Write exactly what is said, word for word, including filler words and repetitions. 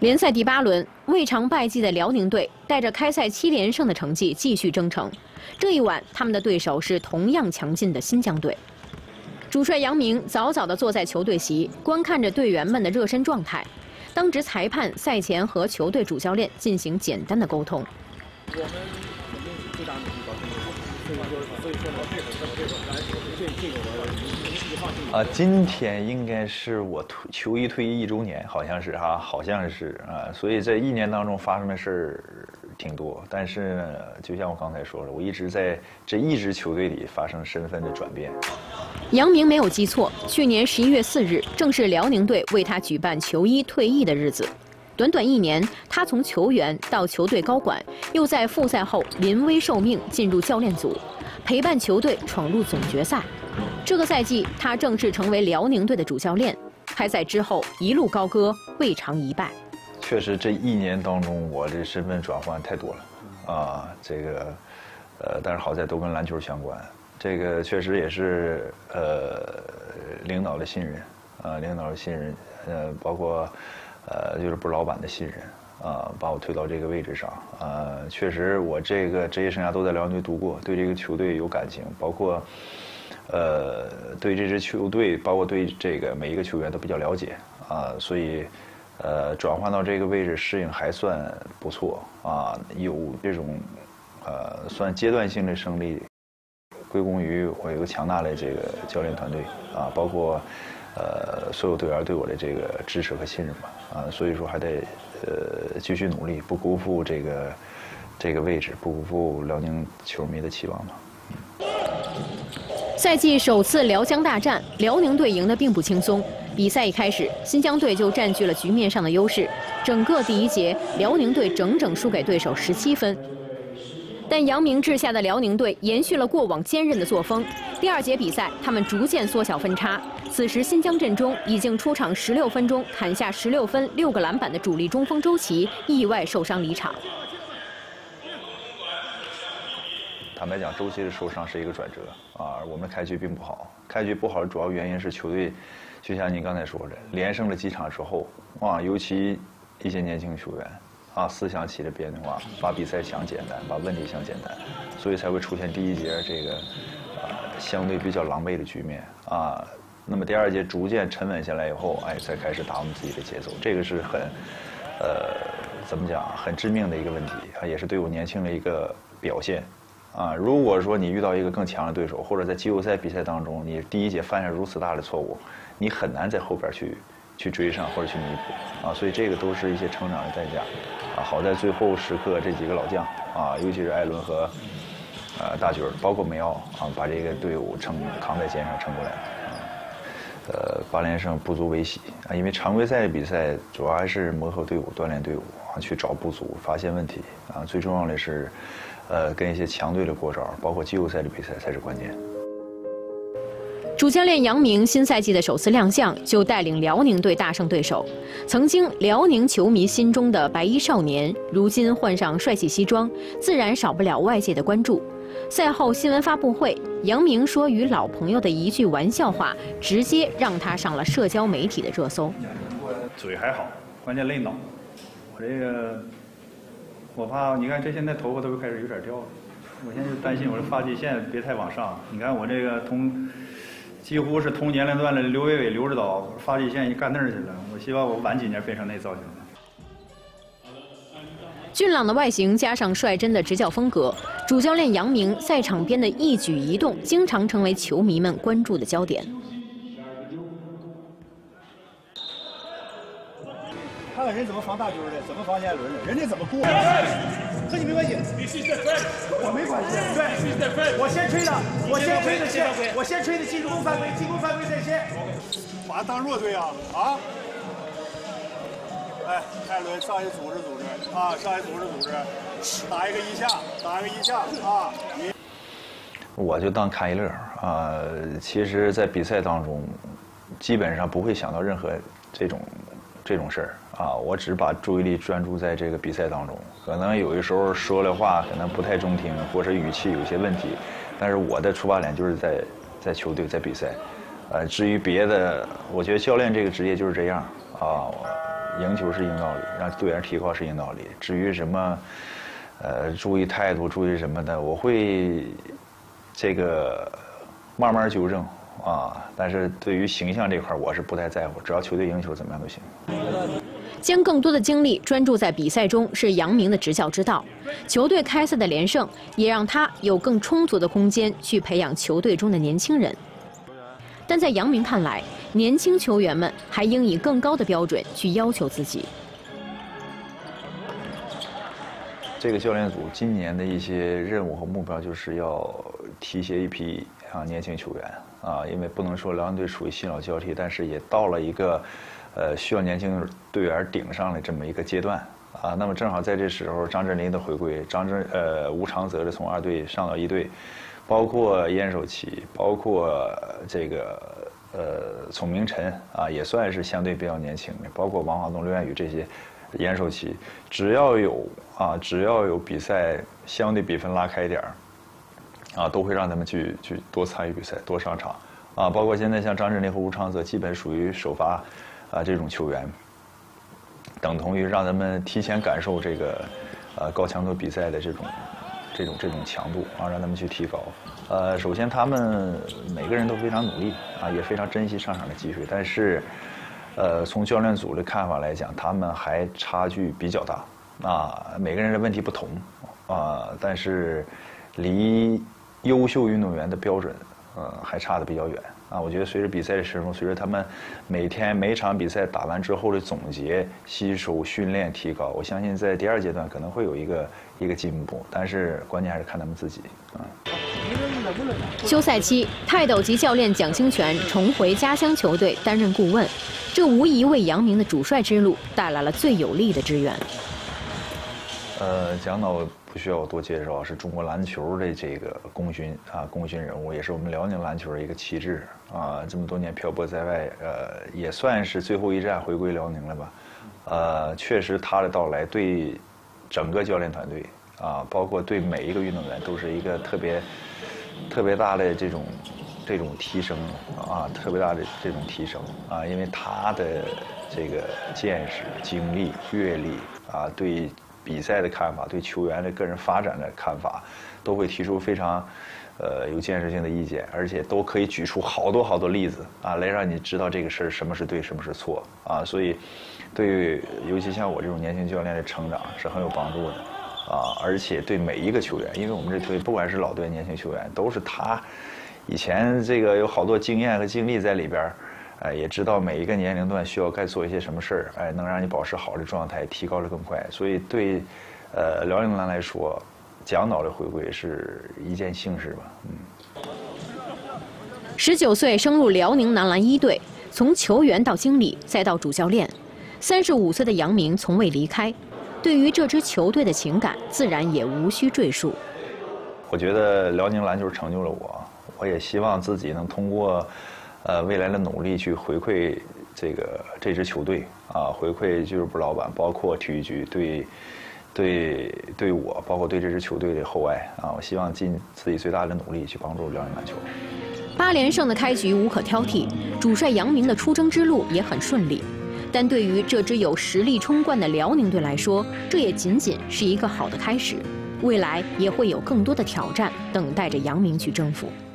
联赛第八轮，未尝败绩的辽宁队带着开赛七连胜的成绩继续征程。这一晚，他们的对手是同样强劲的新疆队。主帅杨明早早地坐在球队席，观看着队员们的热身状态。当值裁判赛前和球队主教练进行简单的沟通。我们肯定是最大努力保证所以说，所以说呢，对手对手来说，对这个我您是放心。啊，今天应该是我退球衣退役一周年，好像是哈、啊，好像是啊，所以这一年当中发生的事儿挺多，但是呢，就像我刚才说了，我一直在这一支球队里发生身份的转变。杨明没有记错，去年十一月四日正是辽宁队为他举办球衣退役的日子。短短一年，他从球员到球队高管，又在复赛后临危受命进入教练组，陪伴球队闯入总决赛。这个赛季，他正式成为辽宁队的主教练。开赛之后一路高歌，未尝一败。确实，这一年当中，我这身份转换太多了啊，这个，呃，但是好在都跟篮球相关。这个确实也是呃领导的信任，啊，领导的信任，呃，包括呃就是不是老板的信任，啊，把我推到这个位置上，啊，确实我这个职业生涯都在辽宁队度过，对这个球队有感情，包括呃对这支球队，包括对这个每一个球员都比较了解，啊，所以呃转换到这个位置适应还算不错，啊，有这种呃算阶段性的胜利。归功于我有一个强大的这个教练团队啊，包括呃所有队员对我的这个支持和信任吧啊，所以说还得呃继续努力，不辜负这个这个位置，不辜负辽宁球迷的期望吧。嗯、赛季首次辽疆大战，辽宁队赢得并不轻松。比赛一开始，新疆队就占据了局面上的优势，整个第一节，辽宁队整整输给对手十七分。但杨明治下的辽宁队延续了过往坚韧的作风。第二节比赛，他们逐渐缩小分差。此时，新疆阵中已经出场十六分钟砍下十六分、六个篮板的主力中锋周琦意外受伤离场。坦白讲，周琦的受伤是一个转折啊，我们开局并不好。开局不好的主要原因是球队，就像您刚才说的，连胜了几场之后啊，尤其一些年轻球员。啊，思想起了变化，把比赛想简单，把问题想简单，所以才会出现第一节这个呃相对比较狼狈的局面啊。那么第二节逐渐沉稳下来以后，哎，才开始打我们自己的节奏，这个是很呃怎么讲，很致命的一个问题啊，也是对我年轻的一个表现啊。如果说你遇到一个更强的对手，或者在季后赛比赛当中，你第一节犯下如此大的错误，你很难在后边去。去追上或者去弥补啊，所以这个都是一些成长的代价啊。好在最后时刻这几个老将啊，尤其是艾伦和呃大军，包括梅奥啊，把这个队伍撑扛在肩上撑过来啊。呃，八连胜不足为喜啊，因为常规赛的比赛主要还是磨合队伍、锻炼队伍啊，去找不足、发现问题啊。最重要的是，呃，跟一些强队的过招，包括季后赛的比赛才是关键。主教练杨明新赛季的首次亮相就带领辽宁队大胜对手。曾经辽宁球迷心中的白衣少年，如今换上帅气西装，自然少不了外界的关注。赛后新闻发布会，杨明说与老朋友的一句玩笑话，直接让他上了社交媒体的热搜。 嘴还好，关键累脑。我这个，我怕你看这现在头发都开始有点掉了，我现在就担心我这发际线别太往上。你看我这个同。几乎是同年龄段的刘伟伟、刘指导，发际线一干那儿去了。我希望我晚几年变成那造型。 俊朗的外形加上率真的执教风格，主教练杨明赛场边的一举一动，经常成为球迷们关注的焦点。 看看人怎么防大军的，怎么防亚伦的，人家怎么过，和你没关系。我没关系。对，我先吹的，我先吹的先，我先吹的进攻犯规，进攻犯规在先。把他当弱队啊啊！哎，艾伦上去组织组织啊，上去组织组织，打一个一下，打一个一下啊！你我就当看一乐啊。其实，在比赛当中，基本上不会想到任何这种这种事儿。啊，我只把注意力专注在这个比赛当中，可能有的时候说的话可能不太中听，或者语气有些问题，但是我的出发点就是在在球队在比赛，呃，至于别的，我觉得教练这个职业就是这样啊， 赢球是硬道理，让队员提高是硬道理。至于什么，呃，注意态度，注意什么的，我会这个慢慢纠正啊。但是对于形象这块，我是不太在乎，只要球队赢球，怎么样都行。 将更多的精力专注在比赛中是杨明的执教之道。球队开赛的连胜，也让他有更充足的空间去培养球队中的年轻人。但在杨明看来，年轻球员们还应以更高的标准去要求自己。 这个教练组今年的一些任务和目标，就是要提携一批啊年轻球员啊，因为不能说辽宁队属于新老交替，但是也到了一个。呃，需要年轻队员顶上的这么一个阶段啊，那么正好在这时候，张镇麟的回归，张镇呃吴长泽的从二队上到一队，包括燕守齐，包括这个呃丛明晨啊，也算是相对比较年轻的，包括王华东、刘彦宇这些，燕守齐，只要有啊，只要有比赛相对比分拉开一点儿，啊，都会让他们去去多参与比赛，多上场啊，包括现在像张镇麟和吴长泽，基本属于首发。啊，这种球员，等同于让他们提前感受这个，呃，高强度比赛的这种，这种这种强度啊，让他们去提高。呃，首先他们每个人都非常努力啊，也非常珍惜上场的机会，但是，呃，从教练组的看法来讲，他们还差距比较大啊，每个人的问题不同啊，但是离优秀运动员的标准，呃，还差得比较远。啊，我觉得随着比赛的深入，随着他们每天每场比赛打完之后的总结、吸收、训练、提高，我相信在第二阶段可能会有一个一个进步，但是关键还是看他们自己。啊。 休赛期，泰斗级教练蒋清泉重回家乡球队担任顾问，这无疑为杨明的主帅之路带来了最有力的支援。 呃，蒋导不需要我多介绍，是中国篮球的这个功勋啊，功勋人物，也是我们辽宁篮球的一个旗帜啊。这么多年漂泊在外，呃，也算是最后一站回归辽宁了吧？呃，确实他的到来对整个教练团队啊，包括对每一个运动员都是一个特别特别大的这种这种提升啊，特别大的这种提升啊，因为他的这个见识、经历、阅历啊，对。比赛的看法，对球员的个人发展的看法，都会提出非常，呃，有建设性的意见，而且都可以举出好多好多例子啊，来让你知道这个事儿什么是对，什么是错啊。所以，对于尤其像我这种年轻教练的成长是很有帮助的啊，而且对每一个球员，因为我们这队不管是老队、年轻球员，都是他以前这个有好多经验和经历在里边。哎，也知道每一个年龄段需要该做一些什么事儿，哎，能让你保持好的状态，提高的更快。所以对，呃，辽宁篮来说，蒋导的回归是一件幸事吧。嗯。 十九岁升入辽宁男篮一队，从球员到经理，再到主教练，三十五岁的杨明从未离开，对于这支球队的情感，自然也无需赘述。 我觉得辽宁篮球成就了我，我也希望自己能通过。呃，未来的努力去回馈这个这支球队啊，回馈俱乐部老板，包括体育局对对对我，包括对这支球队的厚爱啊，我希望尽自己最大的努力去帮助辽宁篮球。 八连胜的开局无可挑剔，主帅杨明的出征之路也很顺利，但对于这支有实力冲冠的辽宁队来说，这也仅仅是一个好的开始，未来也会有更多的挑战等待着杨明去征服。